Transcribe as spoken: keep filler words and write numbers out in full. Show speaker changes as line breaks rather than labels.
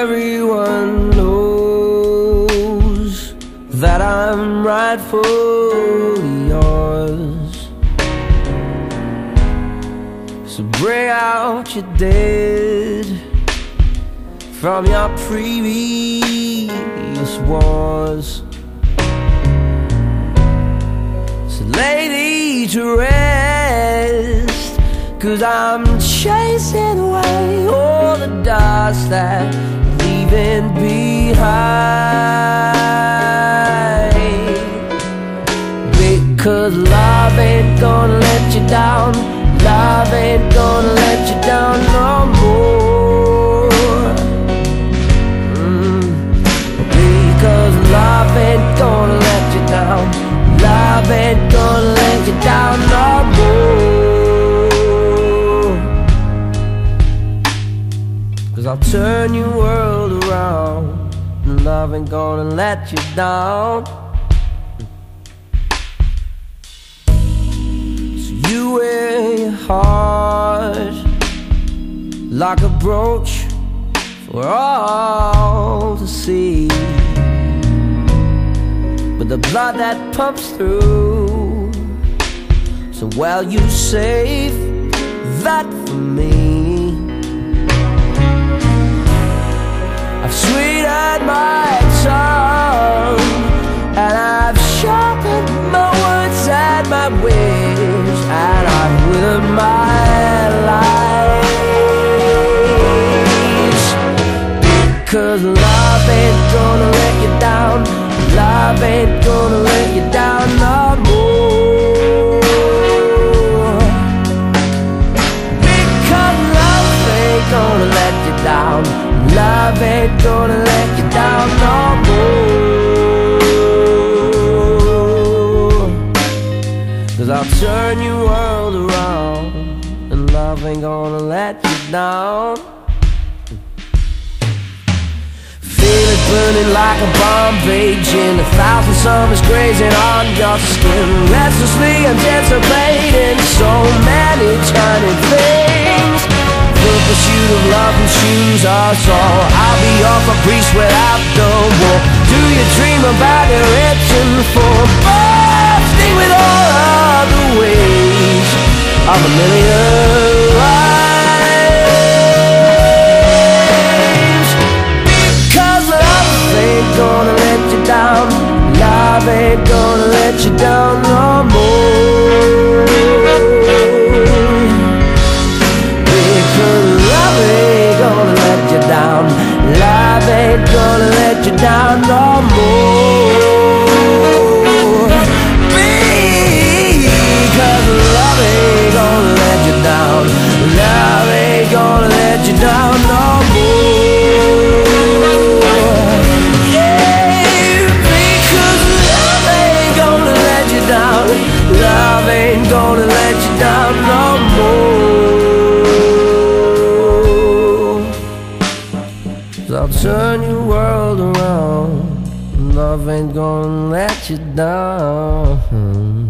everyone knows that I'm rightfully yours. So bring out your dead from your previous wars. So lay thee to rest, 'cause I'm chasing away all the dust that you're leaving behind. Because love ain't gonna let you down, love ain't gonna let you down no more. mm. Because love ain't gonna let you down, love ain't gonna let you down no more. 'Cause I'll turn your world around, and love ain't gonna let you down. So you wear your heart like a brooch for all to see, but the blood that pumps through, so well you save that for me. I've sweetened my tongue, and I've sharpened my words and my ways, and I've withered my lies. Because love ain't gonna let you down, love ain't gonna let you down no more. Because love ain't gonna let you down, love ain't gonna let you down no more. 'Cause I'll turn your world around, and love ain't gonna let you down. Feel it burning like a bomb raging, a thousand summers grazing on your skin, restlessly anticipating so many tiny things. The pursuit of love consumes us all. I'll be your caprice without the war. Do you dream about your itching for bursting with all of the ways of a million lives? Because love ain't gonna let you down, love ain't gonna let you down no more. Love ain't gonna let you down no more. Because love ain't gonna let you down, love ain't gonna let you down no more. Yeah, because love ain't gonna let you down, love ain't gonna let you down no more. I'll turn your world around, love ain't gonna let you down.